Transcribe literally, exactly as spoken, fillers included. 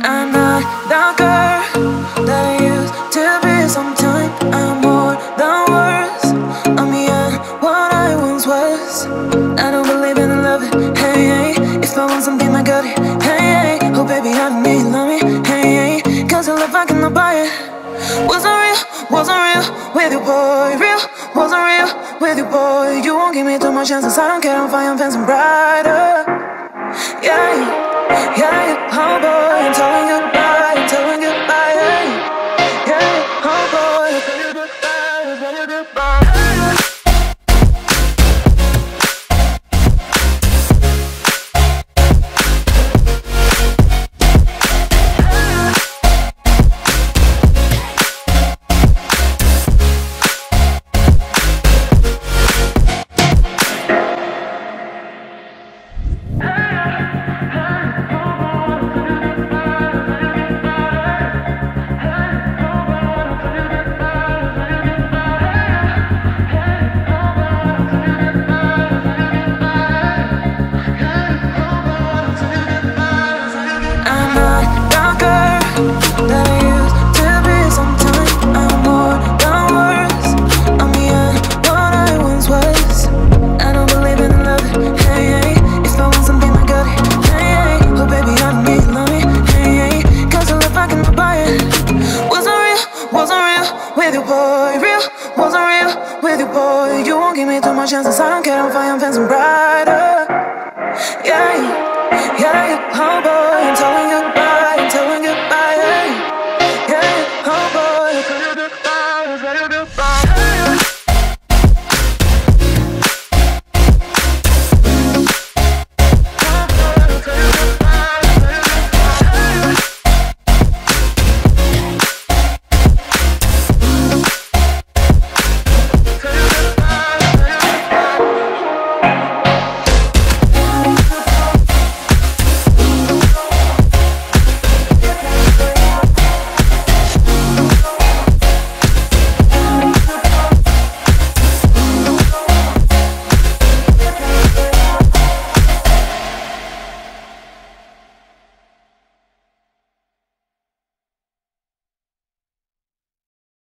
I'm not the girl that I used to be. Sometimes I'm more than words. I'm beyond what I once was. I don't believe in love, hey, hey. If I want something, I got it, hey, hey. Oh baby, I don't need love me, hey, hey. Cause the love I cannot buy it. Wasn't real, wasn't real with you, boy. Real, wasn't real with you, boy. You won't give me too much chances. I don't care, I'm fine, I'm fancy brighter. Yeah, yeah, yeah, oh boy, I'm telling you goodbye, I'm telling you goodbye, yeah, yeah, oh boy, I'm telling you goodbye, I'm telling you goodbye. Chances, I don't care, I'm fine, I'm fancy brighter. Yeah, yeah, yeah, oh boy.